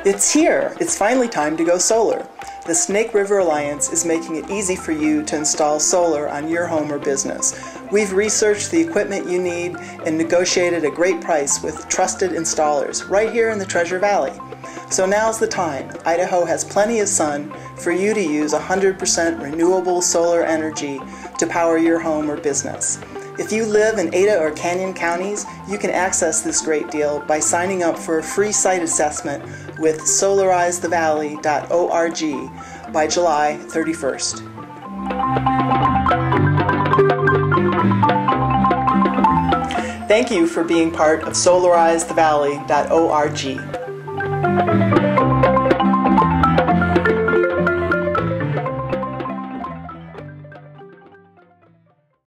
It's here! It's finally time to go solar. The Snake River Alliance is making it easy for you to install solar on your home or business. We've researched the equipment you need and negotiated a great price with trusted installers right here in the Treasure Valley. So now's the time. Idaho has plenty of sun for you to use 100% renewable solar energy to power your home or business. If you live in Ada or Canyon counties, you can access this great deal by signing up for a free site assessment with solarizethevalley.org by July 31st. Thank you for being part of solarizethevalley.org.